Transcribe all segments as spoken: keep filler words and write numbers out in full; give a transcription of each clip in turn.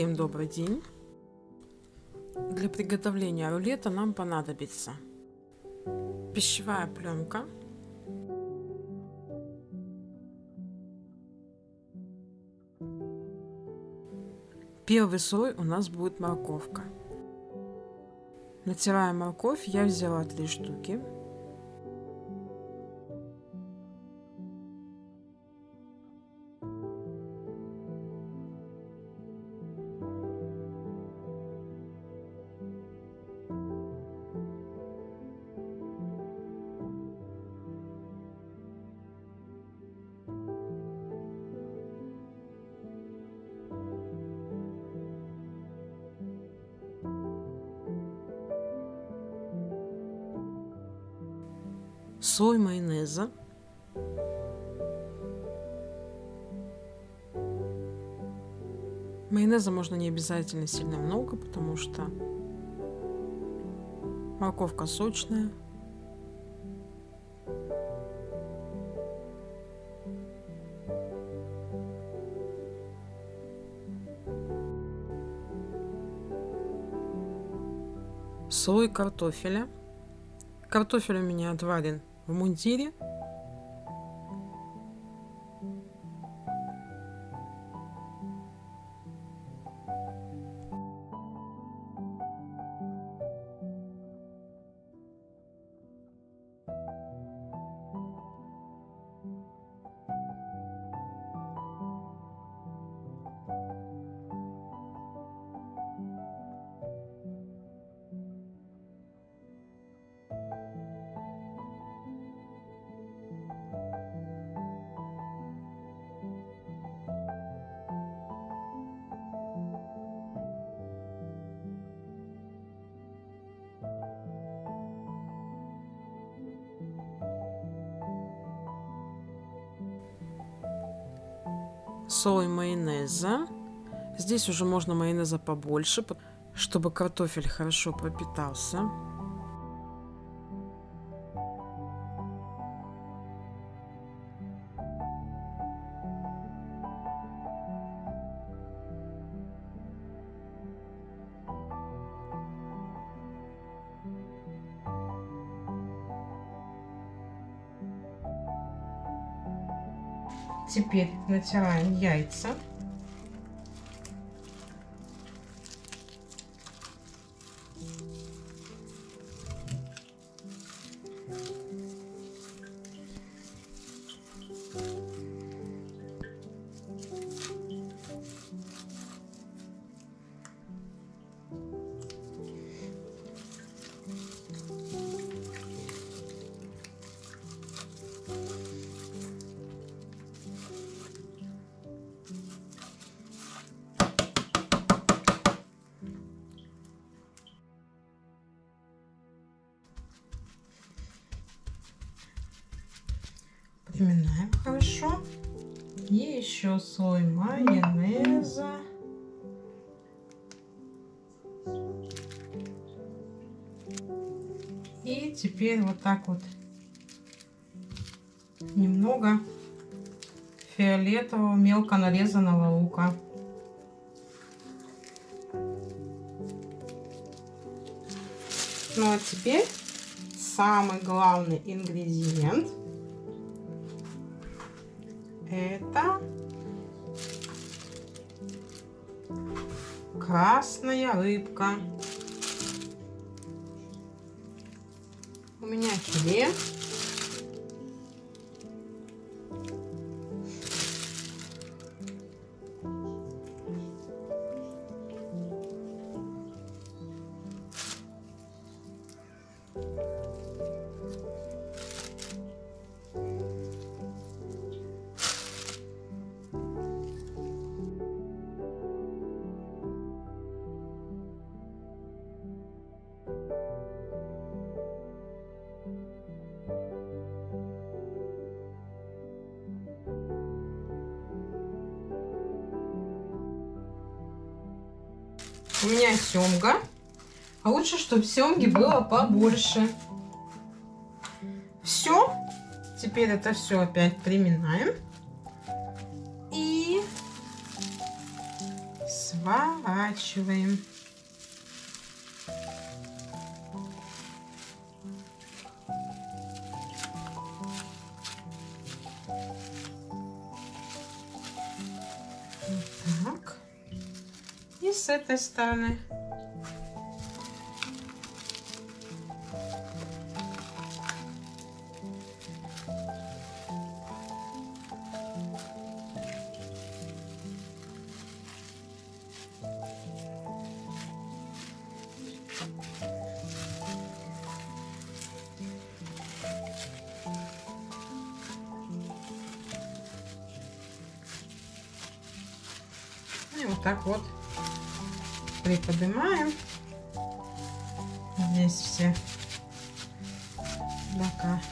Всем добрый день! Для приготовления рулета нам понадобится пищевая пленка, первый слой у нас будет морковка. Натирая морковь, я взяла три штуки. Слой майонеза, майонеза можно не обязательно сильно много, потому что морковка сочная. Слой картофеля. Картофель у меня отварен в мундире. Слой майонеза. Здесь уже можно майонеза побольше, чтобы картофель хорошо пропитался. Теперь натираем яйца. Приминаем хорошо. И еще слой майонеза. И теперь вот так вот немного фиолетового мелко нарезанного лука. Ну а теперь самый главный ингредиент. Это красная рыбка. У меня филе. У меня семга, а лучше, чтобы семги было побольше. Все, теперь это все опять приминаем и разворачиваем. Вот так. И с этой стороны. И вот так вот приподнимаем здесь все бока.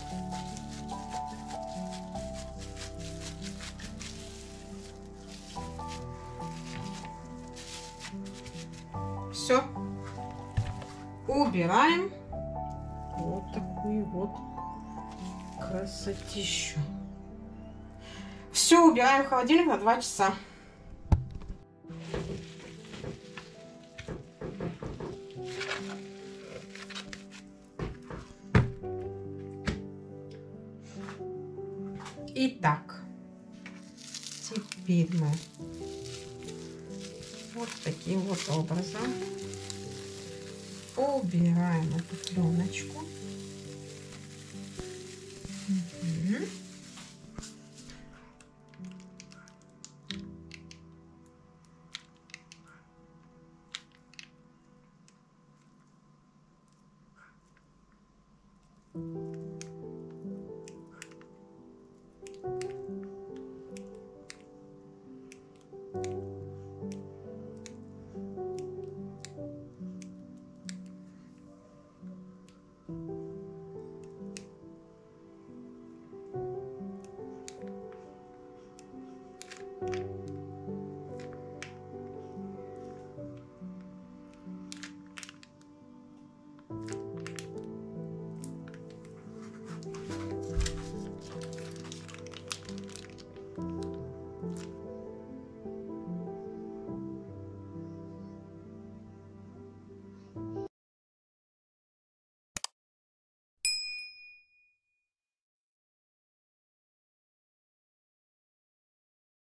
Все. Убираем. Вот такую вот красотищу. Все, убираем в холодильник на два часа. Итак, теперь мы вот таким вот образом убираем эту пленочку.